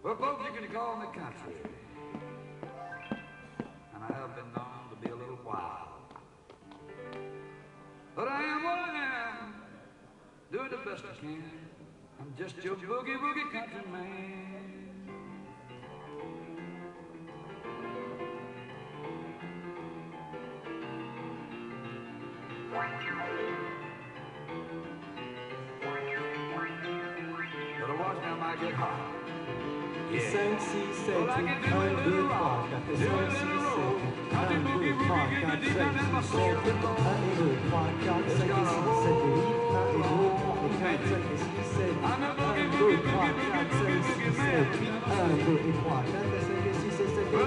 Well, folks, you can call me country. And I have been known to be a little wild. But I am what I am, doing the best I can. I'm just your boogie woogie country man. Better watch now, I might get hot. Et 5, 6, 7, 8, 1, 2, 3, 4, 5, 6, 7, 1, 2, 3, 4, 5, 6, 7, 1 et 2, 3, 4, 5 et 6, 7 et 8, 1 et 2, 3 et 4, 5 et 6, 7, 1, 2, 3, 4, 5, 6, 7, 8, 1, 2 et 3, 4, 5 et 6, 7 et 8,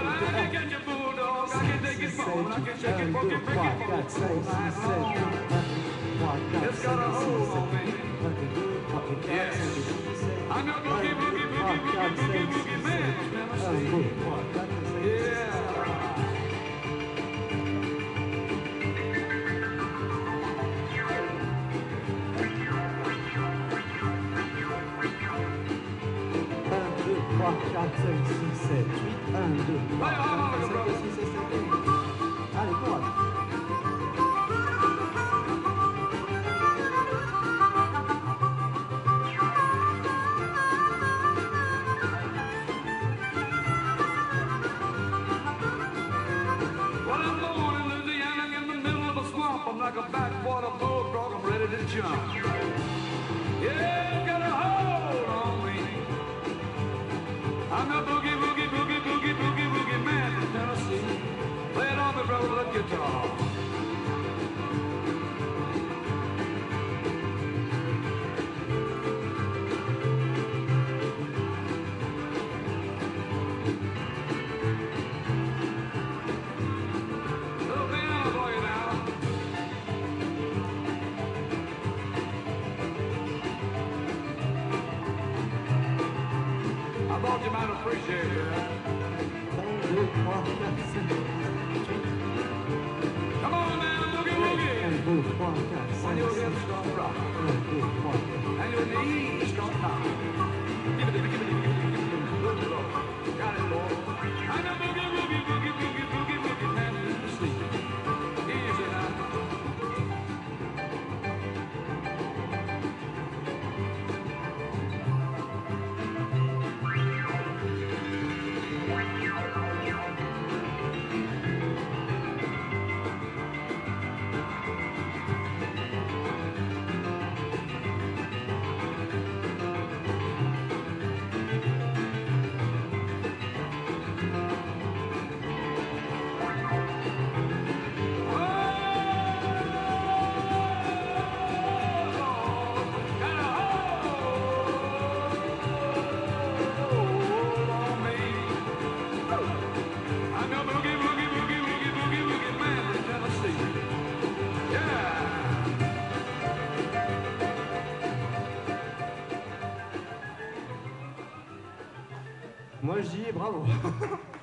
6, 7, 1, 2, 3, 4, 5, 6, 7, 1, 3, 4, 5 et 6, 7, 1 et 2, 3 et 4, 5 et 6, 7, 1, 2, 3, 4, 5, 6, 7, 1, 2, 3, 4, 5, 6, 7. Allez, courage. Well, I'm born in Louisiana in the middle of a swamp. I'm like a backwater bullfrog, I'm ready to jump. Yeah, got a hold on me. I'm the boogie, boogie, boogie, boogie, boogie, boogie man from Tennessee. Play it on me, brother, with a guitar. Little piano for you now. I thought you might appreciate that. 1, 2, 3, 4, 5, 6, 7, 8. Come on now, boogie, boogie. 1, 2, 3, 4, 5, 6, When your 7, hips start rocking 1, 2, 3, 4. and your knees start knocking. Give it, give it, give it, give it, give it. Good Lord. Got it, boy. I'm a boogie, boogie, boogie, boogie, boogie, boogie man in the sleep. Easy now. Moi je dis bravo.